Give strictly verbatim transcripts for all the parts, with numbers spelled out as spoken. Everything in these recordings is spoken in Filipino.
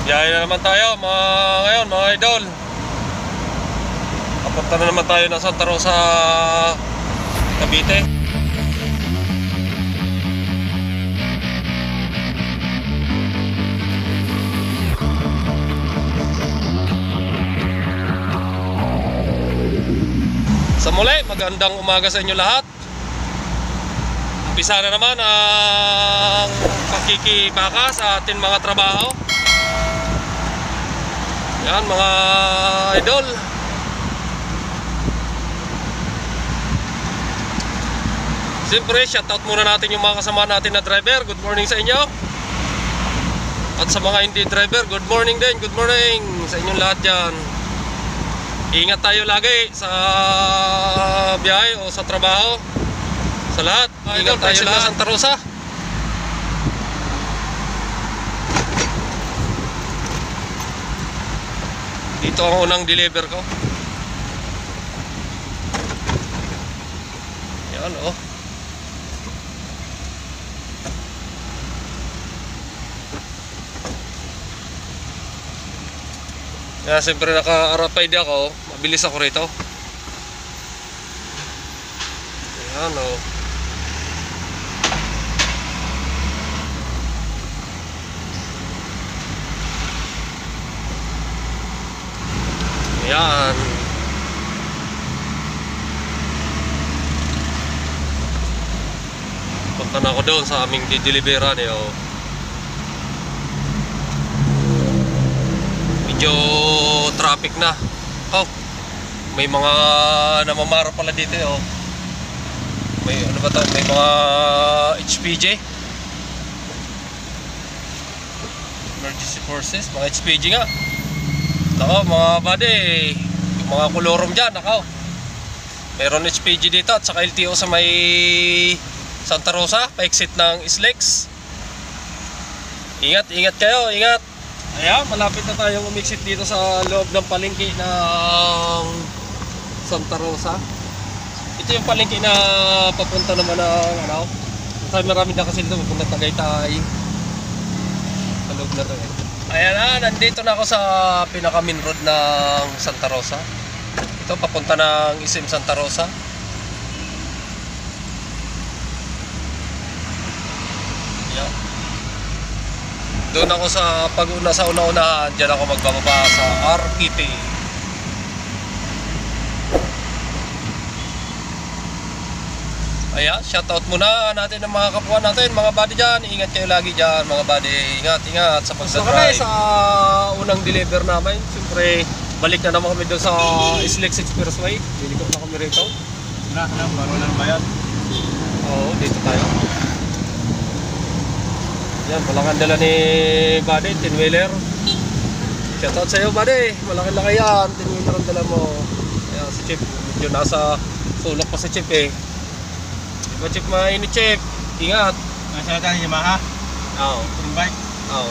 Biyahe na naman tayo mga ngayon mga idol. Papunta na naman tayo ng Santa Rosa, Cavite. Sa muli, magandang umaga sa inyo lahat. Umpisa na naman ang pagkikibaka sa ating mga trabaho. Yan mga idol. Siyempre, shoutout muna natin yung mga kasama natin na driver. Good morning sa inyo. At sa mga hindi driver, good morning din. Good morning sa inyong lahat dyan. Ingat tayo lagi sa biyahe o sa trabaho. Sa lahat, ingat tayo lahat sa Santa Rosa. Dito ang unang deliver ko. Yan oh. Yan, siyempre naka-rapide ako. Mabilis ako rito. Yan oh. Yan. Punta na ako doon sa aming dideliveran eh oh. Medyo traffic na. Oh, may mga namamara pala dito oh. May ano ba to? May mga H P J, Emergency Forces, mga H P J nga. Nako mga buddy, yung mga kolorom dyan, nako. Meron H P G dito at saka L T O sa may Santa Rosa, pa-exit ng Islex. Ingat, ingat kayo, ingat. Ayan, malapit na tayong umexit dito sa loob ng palengke ng Santa Rosa. Ito yung palengke na papunta naman ng ano. Kasi marami na kasi dito papunta Tagaytay. Sa loob na to eh. Ayan na, nandito na ako sa pinaka main road ng Santa Rosa. Ito papunta ng I S M Santa Rosa. Ayan. Doon ako sa pag-una sa una-unahan, diyan ako magbababa sa R P P. Ayan, shoutout muna natin ng mga kapwa natin, mga buddy dyan. Ingat kayo lagi dyan, mga buddy. Ingat, ingat sa pagdadrive. So kami sa unang deliver namin, siyempre balik na naman kami doon sa Islex Expressway. Dilikot na kami rito. Na, na, baro lang ba yan? Oo, dito tayo. Yan, malaking dala ni buddy, ten-wheeler. Shoutout sa iyo buddy, malaking laki yan, ten-wheeler ang dala mo. Ayan, si Chip, medyo nasa sulok pa si Chip eh. Diba Chip, mainit Chip, ingat. Nasa tayo ni Yamaha? Oo. Touring bike? Oo.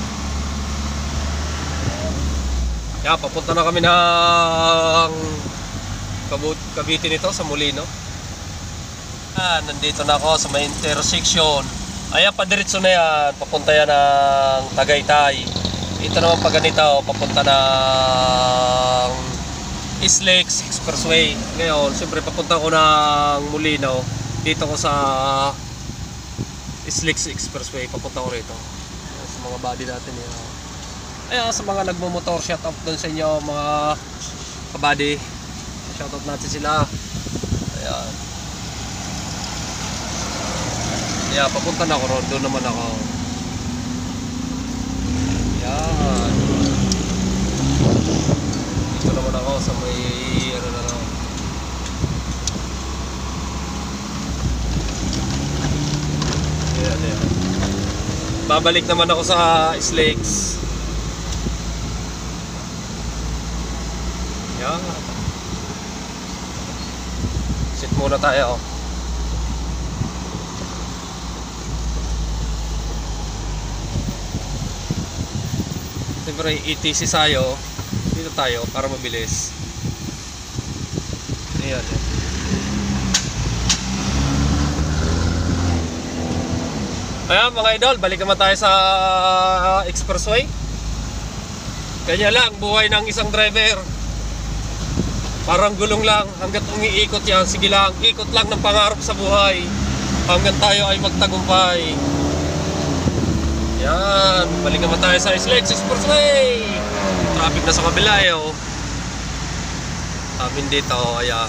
Yan, papunta na kami ng Cavite nito, sa Molino. Ah, nandito na ako sa may intersection. Ayan, padiretso na yan, papunta yan ng Tagaytay. Ito naman pag ganito, papunta ng Islex Expressway. Ngayon, siyempre papunta ko ng Molino. Dito ko sa Islex Expressway, papunta ko rito. Ayan, sa mga body natin yan. Ayan, sa mga nagmumotor, shoutout doon sa inyo mga kabady. Shoutout natin sila. Ayan. Yeah, papunta na ako ron, doon naman ako. Yan. Dito naman ako sa may ano na lang. Yan, yan. Babalik naman ako sa Islex. Yan. Sit muna tayo. Siyempre E T C sayo. Dito tayo para mabilis. Ayan. Ayan mga idol, balik naman tayo sa uh, expressway. Kanya lang, buhay ng isang driver. Parang gulong lang, hanggat umiikot yan, sige lang, ikot lang ng pangarap sa buhay. Hanggang tayo ay magtagumpay. Yan, balik naman tayo sa Islet Expressway. Traffic na sa kabila eh, oh. Amin dito, ayan.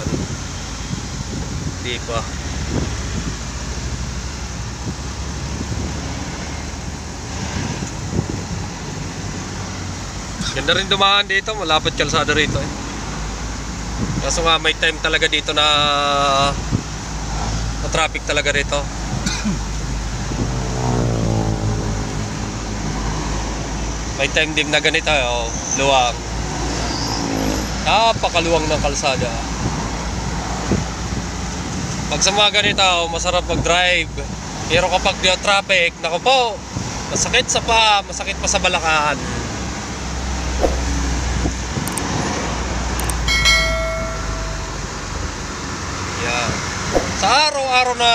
Di pa. Ganda rin dumaan dito, malapit kalsada rito eh. Kaso nga may time talaga dito na na traffic talaga rito. May time din na ganito oh, luwang. Napakaluwang ng kalsada. Pag sa mga ganito, masarap mag-drive. Pero kapag di traffic, naku po, masakit sa pa, masakit pa sa balakan. Yan. Sa araw-araw na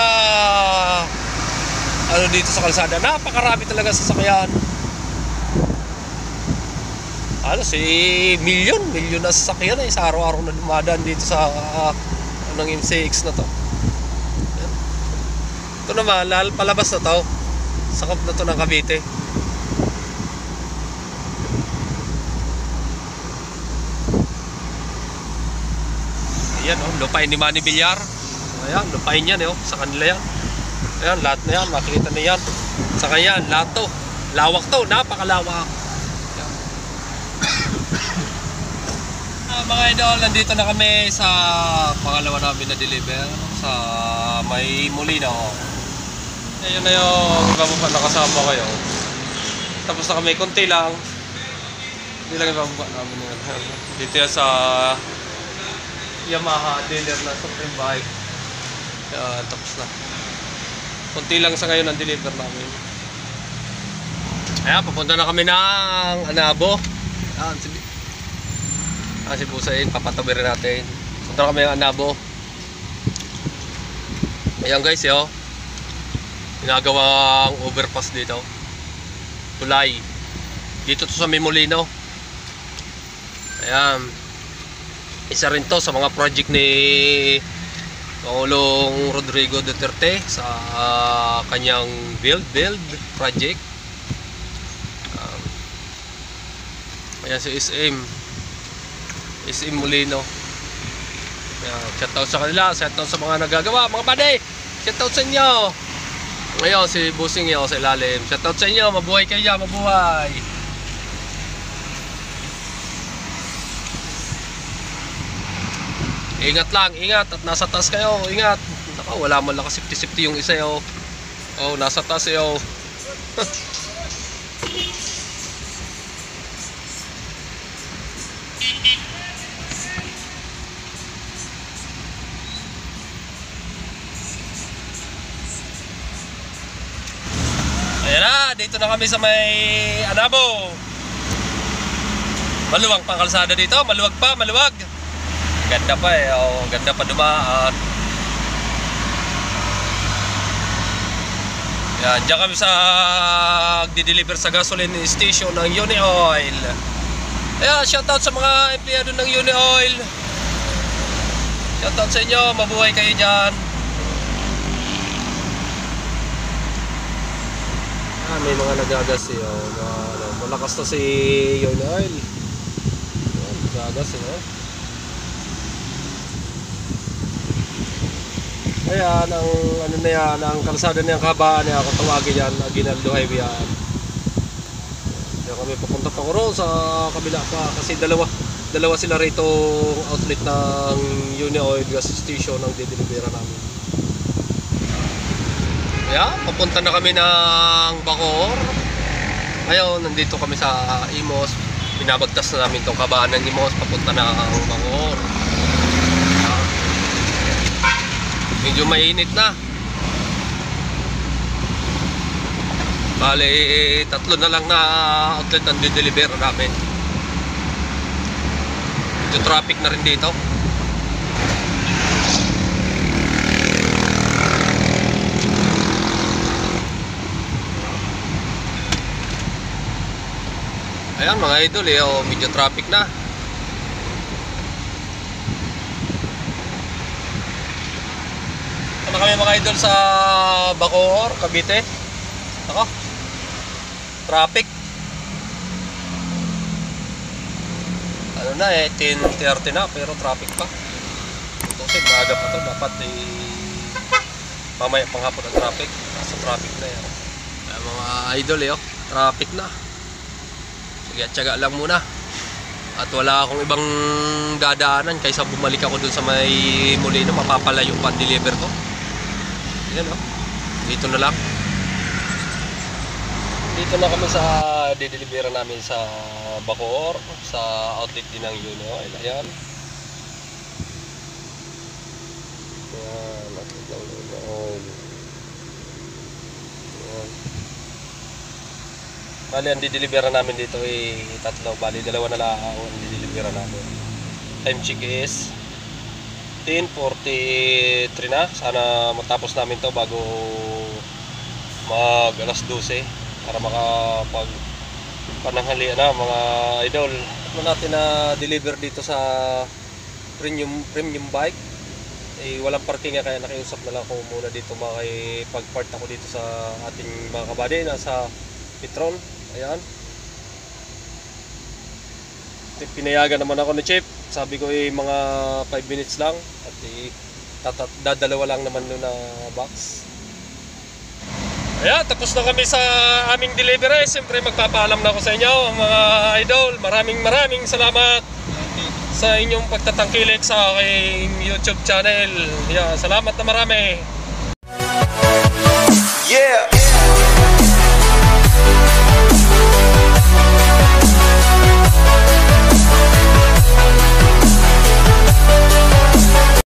ano dito sa kalsada, napakarami talaga sasakyan. Ano si milyon, milyon na sasakyan eh sa araw-araw na dumadaan dito sa uh, anong M C X na to. Yan. Ito naman, lal palabas na to. Sakop na to ng Cavite. Ayan oh, lupain ni Manny Villar. Ayan, lupain yan eh oh, sa kanila yan. Ayan, lahat na yan, makikita na yan. Sa kanya, lahat to. Lawak to, napakalawak. Uh, mga idol, nandito na kami sa pangalawa namin na deliver sa may Molino. Ayun na yung ibababa na kasama kayo. Tapos na kami, konti lang. Hindi lang ibababa namin yun. Dito yan sa Yamaha dealer na Supreme Bike. Yan, tapos na. Konti lang sa ngayon ang deliver namin. Ayan, papunta na kami ng Anabo. Ayan, sige. Ah, si Busain, papatabirin natin. Punta na kami ng Anabo. Ayan guys, yo. Ginagawang overpass dito. Tulay. Dito to sa Molino. Ayan. Isa rin to sa mga project ni Pangulong Rodrigo Duterte sa uh, kanyang build build project. Um, ayan si S M. S M Molino. Ayan, shoutout sa kanila, shoutout sa mga nagagawa, mga pade. Shoutout sa inyo. Ngayon si Busing yo sa ilalim. Shoutout sa inyo, mabuhay kayo dyan, mabuhay. Ingat lang, ingat at nasa taas kayo, ingat. Naka, wala man lang safety-safety yung isa yo. Oh, nasa taas yo. Ayan na, dito na kami sa may Anabo. Maluwag pang kalsada dito, maluwag pa, maluwag. Ganda pa eh, oh, ganda pa dumaan. Yan, dyan kami sa di-deliver sa gasoline station ng Uni Oil. Ayan, shoutout sa mga empleyado ng Uni Oil. Shoutout sa inyo, mabuhay kayo dyan. Ah, may mga nagagas eh, oh, mga, ano, malakas to si Uni Oil. Ayan, nagagas eh, oh. Ayan, ang ano na yan, ang kalsada niyang kabaan niya, kung tawagin yan, Aguinaldo Highway yan. Diyan kami papunta pa ko roon sa kabila pa, kasi dalawa, dalawa sila rito outlet ng Uni Oil gas station ang didelibera namin. Ayan, papunta na kami ng Bacoor. Ngayon, nandito kami sa Imos. Binabagtas na namin itong kabaan ng Imos, papunta na ang Bacoor. Medyo mainit na. Bale, tatlo na lang na outlet ang dideliver namin. Medyo traffic na rin dito. Ayan mga idol eh, oh, medyo traffic na. Ano kami mga idol sa Bacoor, Cavite. Ako, traffic. Ano na eh, ten thirty na pero traffic pa. Kasi maaga pa to, dapat eh mamaya panghapon ang traffic. Nasa traffic na yan. Kaya mga idol eh, oh, traffic na. Sige, tiyaga lang muna. At wala akong ibang dadaanan kaysa bumalik ako dun sa may Molino, mapapalayo pa deliver ko. Ayan oh, dito na lang. Dito na kami sa dideliveran namin sa Bacoor, sa outlet din ng Uno Oil. Ayan. Ayan, outlet ng Uno Oil. Ayan. Bali, ang dideliveran namin dito ay tatlo. Bali, dalawa na lang ang dideliveran namin. Time check is ten forty-three na. Sana matapos namin to bago mag alas dose para makapag pananghalian na mga idol. Ano natin na deliver dito sa premium premium bike eh, walang parking nga kaya nakiusap na lang ako muna dito makipag-part ako dito sa ating mga kabady na sa Petron. Ayan, pinayagan naman ako ni Chip. Sabi ko eh mga five minutes lang at eh, dadalawa lang naman doon na box. Ayan, tapos na kami sa aming delivery. Siyempre magpapaalam na ako sa inyo mga idol. Maraming maraming salamat sa inyong pagtatangkilik sa aking YouTube channel. Yeah, salamat na marami. Yeah.